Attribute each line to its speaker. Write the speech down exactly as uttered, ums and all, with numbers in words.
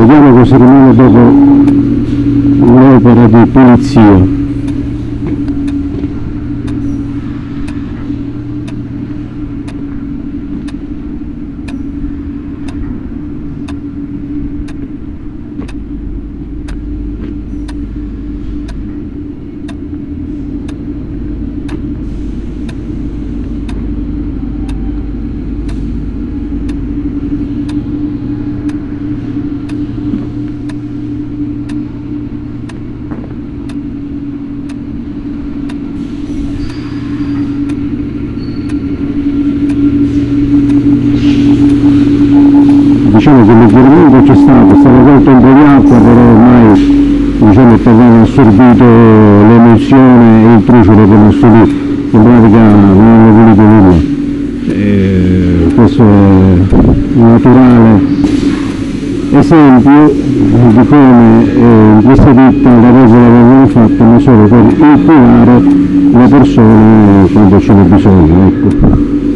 Speaker 1: vediamo cosa rimane dopo l'opera di pulizia. Diciamo che l'avverimento c'è stato, è stato tolto un po' di acqua, però ormai diciamo, il terreno ha assorbito l'emozione e il truciolo che è messo lì, in pratica non hanno pulito nulla. E questo è un naturale esempio di come eh, in questa ditta le regole vengono fatte non solo per inculare le persone quando ce n'è bisogno. Ecco.